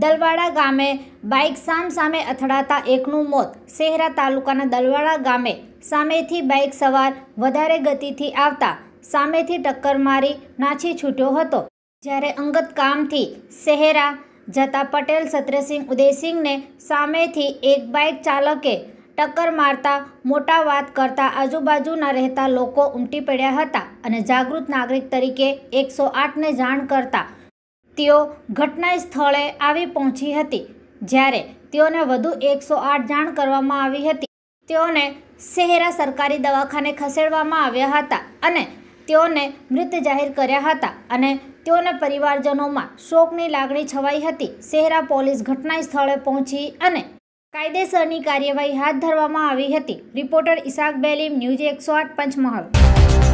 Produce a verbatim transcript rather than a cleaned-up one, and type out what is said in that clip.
દલવાડા ગામે બાઇક સામ સામે અથડાતા એકનું મોત। શહેરા તાલુકાના દલવાડા ગામે સામેથી બાઇક સવાર વધારે ગતિથી આવતા સામેથી ટક્કર મારી નાસી છૂટ્યો હતો, જ્યારે અંગત કામથી શહેરા જતા પટેલ સત્રસિંહ ઉદયસિંહને સામેથી એક બાઇક ચાલકે ટક્કર મારતા મોટા વાત કરતા આજુબાજુના રહેતા લોકો ઉમટી પડ્યા હતા અને જાગૃત નાગરિક તરીકે એકસો આઠને જાણ કરતા તેઓ ઘટના સ્થળે આવી પહોંચી હતી, જ્યારે તેઓને વધુ એકસો આઠ જાણ કરવામાં આવી હતી। તેઓને શહેરા સરકારી દવાખાને ખસેડવામાં આવ્યા હતા અને તેઓને મૃત જાહેર કર્યા હતા અને તેઓના પરિવારજનોમાં શોકની લાગણી છવાઈ હતી। શહેરા પોલીસ ઘટના સ્થળે પહોંચી અને કાયદેસરની કાર્યવાહી હાથ ધરવામાં આવી હતી। રિપોર્ટર ઇસાક બેલીમ, ન્યૂઝ એકસો આઠ, પંચમહાલ।